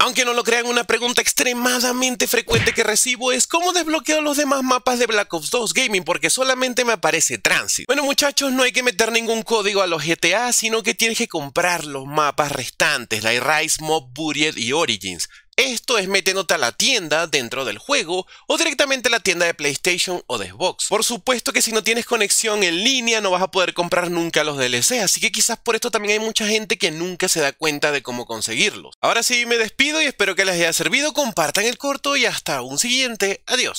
Aunque no lo crean, una pregunta extremadamente frecuente que recibo es ¿cómo desbloqueo los demás mapas de Black Ops 2 Gaming? Porque solamente me aparece Transit. Bueno muchachos, no hay que meter ningún código a los GTA, sino que tienes que comprar los mapas restantes, la Rise, Mob, Buried y Origins. Esto es metiéndote a la tienda dentro del juego o directamente a la tienda de PlayStation o de Xbox. Por supuesto que si no tienes conexión en línea no vas a poder comprar nunca los DLC, así que quizás por esto también hay mucha gente que nunca se da cuenta de cómo conseguirlos. Ahora sí me despido y espero que les haya servido, compartan el corto y hasta un siguiente. Adiós.